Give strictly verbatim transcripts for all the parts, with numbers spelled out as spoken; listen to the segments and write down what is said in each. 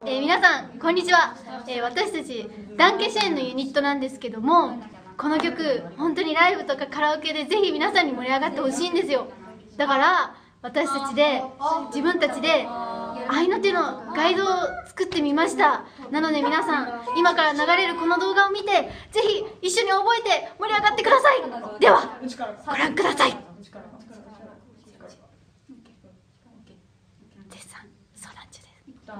えー、皆さんこんにちは、えー、私たちダンケシェーンのユニットなんですけども、この曲本当にライブとかカラオケでぜひ皆さんに盛り上がってほしいんですよ。だから私たちで自分たちで愛の手のガイドを作ってみました。なので皆さん今から流れるこの動画を見てぜひ一緒に覚えて盛り上がってください。ではご覧ください。絶賛相談中です。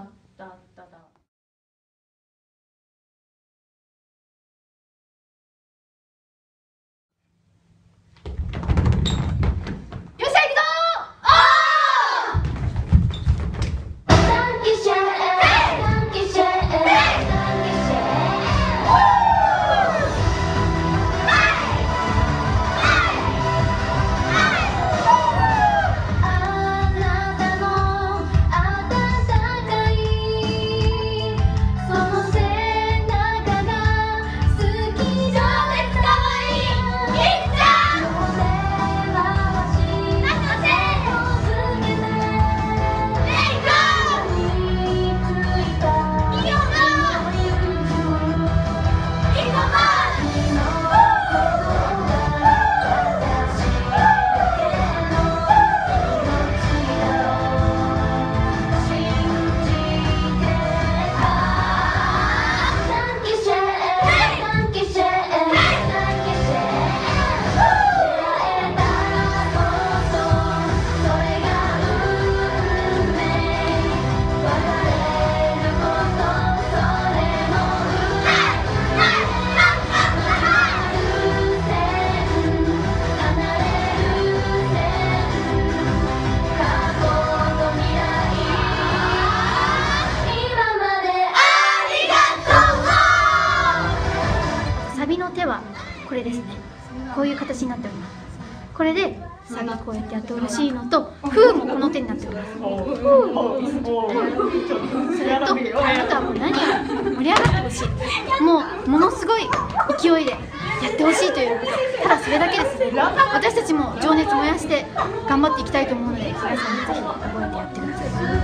サビの手はこれですね。こういう形になっております。これでサビこうやってやってほしいのと、フーもこの手になっております。フー、それとあとはもう何より盛り上がってほしい。もうものすごい勢いでやってほしいということ、ただそれだけですね。私たちも情熱燃やして頑張っていきたいと思うので、皆さんぜひ覚えてやってください。